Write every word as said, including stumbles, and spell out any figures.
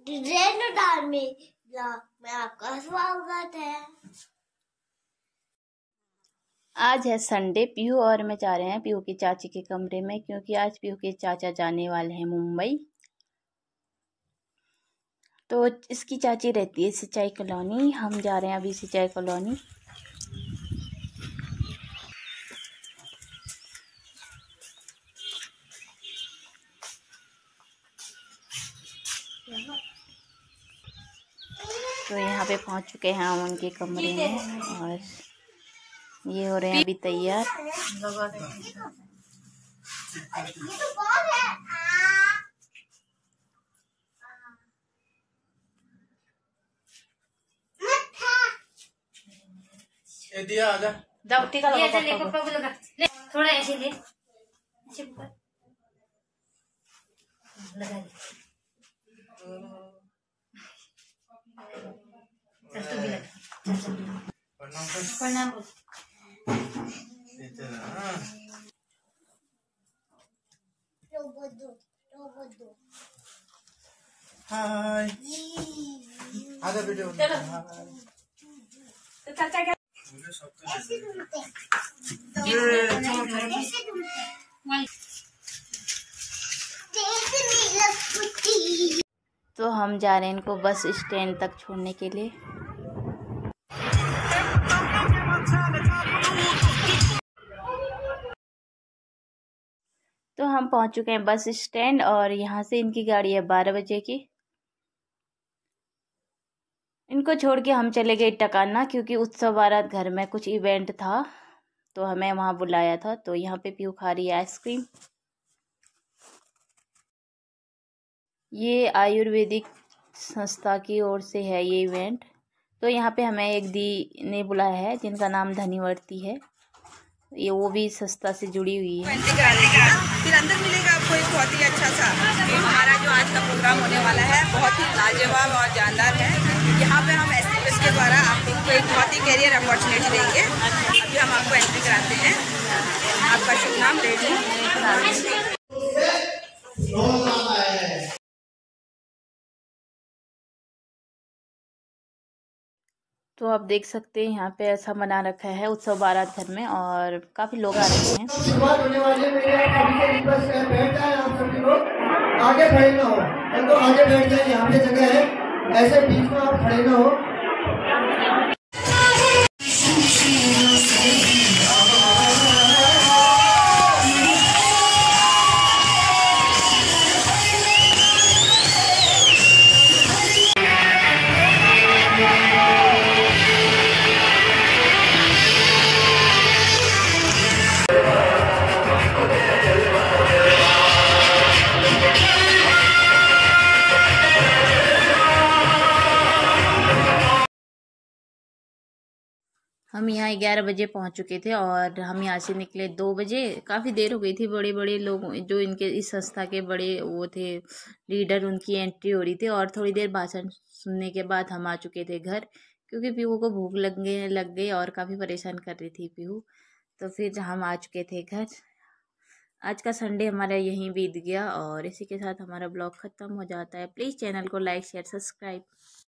में में आपका स्वागत है। आज है संडे। पीहू और मैं जा रहे हैं पीहू की चाची के कमरे में, क्योंकि आज पीहू के चाचा जाने वाले हैं मुंबई। तो इसकी चाची रहती है सिंचाई कॉलोनी, हम जा रहे हैं अभी सिंचाई कॉलोनी। तो यहाँ पे पहुँच चुके हैं हम उनके कमरे में और ये हो रहे हैं अभी तैयार। दिया आजा दावटी का लगा ले पापा को लगा ले थोड़ा ऐसे ले ऐसे ऊपर लगा दे चल तू भी लगा प्रणाम प्रणाम बोल हाय आजा वीडियो चलो तो चाचा क्या तो हम जा रहे हैं इनको बस स्टैंड तक छोड़ने के लिए। तो हम पहुंच चुके हैं बस स्टैंड और यहाँ से इनकी गाड़ी है बारह बजे की। इनको छोड़ के हम चले गए टकाना, क्योंकि उत्सव बारात घर में कुछ इवेंट था तो हमें वहाँ बुलाया था। तो यहाँ पे पीहू खा रही है आइसक्रीम। ये आयुर्वेदिक संस्था की ओर से है ये इवेंट। तो यहाँ पे हमें एक दी ने बुलाया है जिनका नाम धनीवर्ती है, ये वो भी संस्था से जुड़ी हुई है। फिर अंदर मिलेगा आपको एक बहुत ही अच्छा सा हमारा जो आज का प्रोग्राम होने वाला है, बहुत ही लाजवाब और जानदार है। यहाँ पे हम एस टी एस के द्वारा आप लोग को एक बहुत ही कैरियर अपॉर्चुनिटी देंगे। अभी हम आपको एंट्री कराते हैं। आपका शुभ नाम रेडी। तो आप देख सकते हैं यहाँ पे ऐसा बना रखा है उत्सव बारात घर में और काफी लोग आ रहे हैं। शुरुआत होने वाली है। मेरे सभी से रिक्वेस्ट है, बैठ जाए आप सभी लोग, आगे खड़े ना हो, तो आगे बैठ जाए, यहाँ पे जगह है, ऐसे बीच में आप खड़े ना हो। हम यहाँ ग्यारह बजे पहुँच चुके थे और हम यहाँ से निकले दो बजे। काफ़ी देर हो गई थी। बड़े बड़े लोग जो इनके इस संस्था के बड़े वो थे लीडर, उनकी एंट्री हो रही थी और थोड़ी देर भाषण सुनने के बाद हम आ चुके थे घर, क्योंकि पीहू को भूख लग गई लग गई और काफ़ी परेशान कर रही थी पीहू। तो फिर हम आ चुके थे घर। आज का संडे हमारा यहीं बीत गया और इसी के साथ हमारा ब्लॉग ख़त्म हो जाता है। प्लीज़ चैनल को लाइक शेयर सब्सक्राइब।